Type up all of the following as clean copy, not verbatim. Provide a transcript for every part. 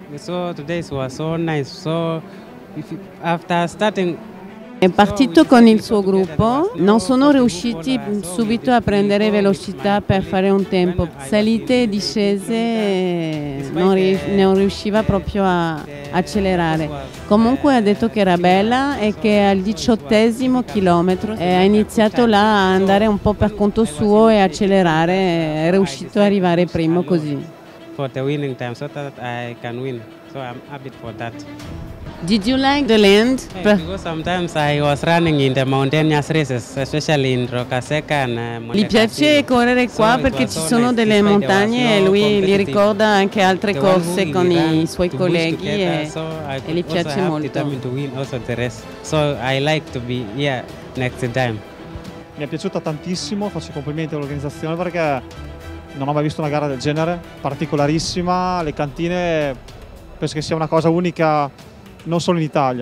So today was so nice. So after starting. È partito con il suo gruppo, non sono riusciti subito a prendere velocità per fare un tempo, salite e discese non riusciva proprio a accelerare. Comunque ha detto che era bella e che al 18° chilometro ha iniziato là a andare un po' per conto suo e accelerare, è riuscito ad arrivare primo così. For the winning time so that I can win. So I'm happy for that. Did you like the land? Because sometimes I was running in the mountainous races, especially in Roccasecca and Gli piace correre qua perché ci sono delle montagne e lui li ricorda anche altre corse con i suoi colleghi e gli piace molto. So I like to be here next time. Mi è piaciuta tantissimo, faccio i complimenti all'organizzazione perché non ho mai visto una gara del genere, particolarissima, le cantine penso che sia una cosa unica non solo in Italia.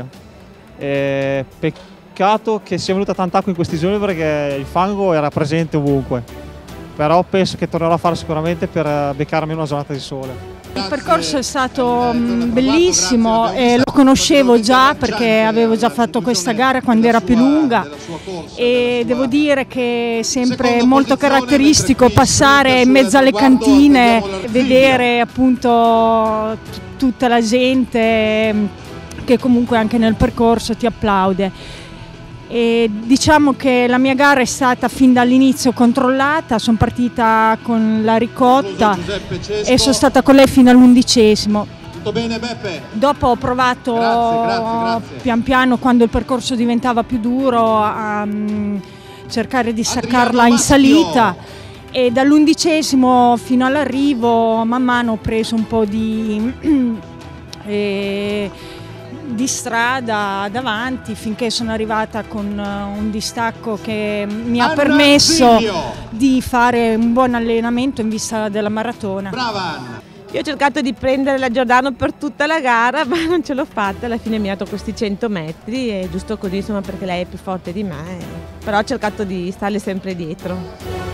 Peccato che sia venuta tanta acqua in questi giorni perché il fango era presente ovunque, però penso che tornerò a farlo sicuramente per beccarmi una giornata di sole. Il percorso è stato bellissimo e lo conoscevo già perché avevo già fatto questa gara quando era più lunga e devo dire che è sempre molto caratteristico passare in mezzo alle cantine, vedere appunto tutta la gente che comunque anche nel percorso ti applaude. E diciamo che la mia gara è stata fin dall'inizio controllata, sono partita con la Ricotta e sono stata con lei fino all'11°. Tutto bene Beppe? Dopo ho provato grazie. pian piano, quando il percorso diventava più duro, a cercare di staccarla in salita e dall'11° fino all'arrivo man mano ho preso un po' di strada davanti finché sono arrivata con un distacco che mi ha permesso di fare un buon allenamento in vista della maratona. Brava Anna! Io ho cercato di prendere la Giordano per tutta la gara ma non ce l'ho fatta, alla fine mi ha dato questi 100 metri e giusto così insomma perché lei è più forte di me, però ho cercato di starle sempre dietro.